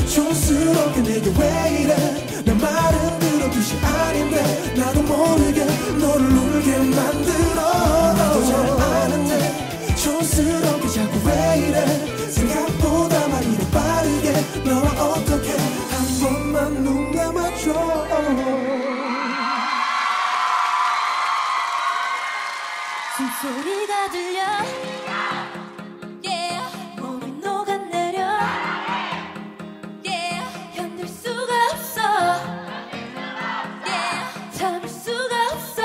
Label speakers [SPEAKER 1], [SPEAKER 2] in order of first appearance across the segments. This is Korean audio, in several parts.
[SPEAKER 1] 촌스럽게 내게 왜 이래 내 말은 그런 뜻이 아닌데 나도 모르게 너를 울게 만들어 나도 잘 아는데 촌스럽게 자꾸 왜 이래 생각보다 말이 더 빠르게 너와 어떻게 한 번만 눈 감아줘
[SPEAKER 2] 숨소리가 들려 yeah. 몸이 녹아내려 yeah. 견딜 수가 없어 yeah. 참을 수가 없어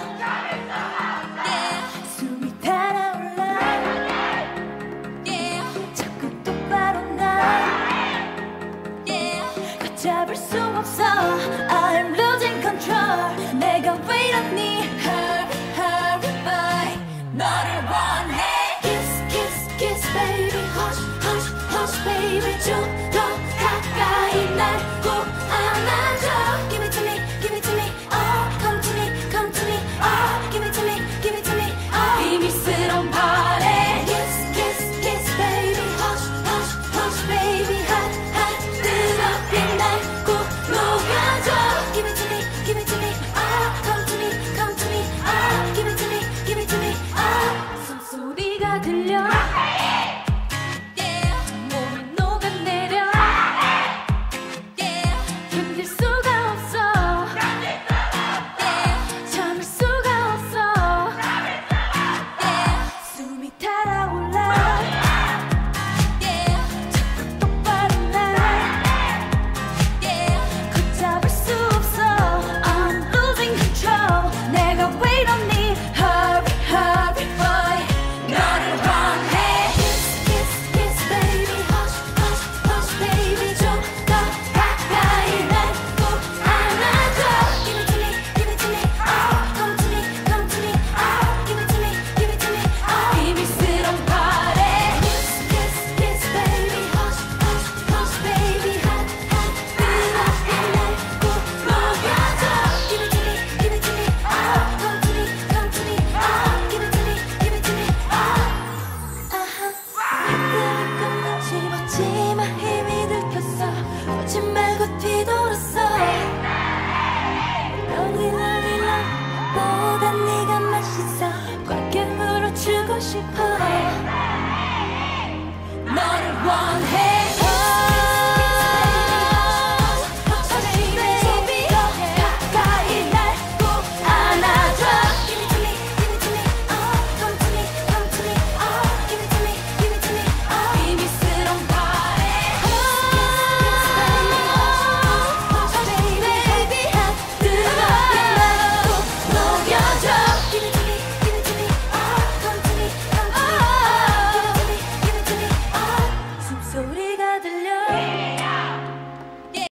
[SPEAKER 2] yeah. 숨이 달아올라 yeah. 자꾸 똑바로 나 yeah. 걷잡을 수 없어 I'm losing control 내가 왜 이러니 너를 원해 Kiss kiss kiss baby hush hush hush baby 좀